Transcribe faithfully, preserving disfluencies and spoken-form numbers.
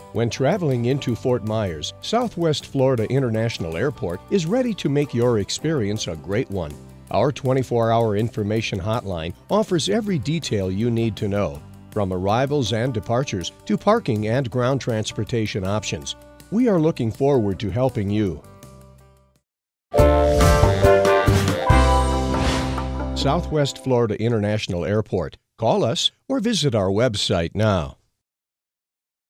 When traveling into Fort Myers, Southwest Florida International Airport is ready to make your experience a great one. Our twenty-four hour information hotline offers every detail you need to know, from arrivals and departures to parking and ground transportation options. We are looking forward to helping you. Southwest Florida International Airport. Call us or visit our website now.